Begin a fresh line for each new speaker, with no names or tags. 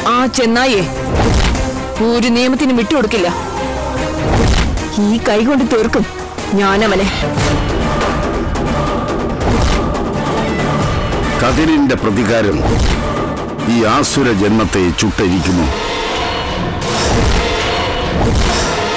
ആ ചെന്നായേ ഒരു നിയമത്തിന് വിട്ടുകൊടുക്കില്ല. ഈ കൈകൊണ്ട് തീർക്കും ഞാനവനെ.
കതിരിന്റെ പ്രതികാരം ഈ ആസുര ജന്മത്തെ ചുട്ടരിക്കുമോ?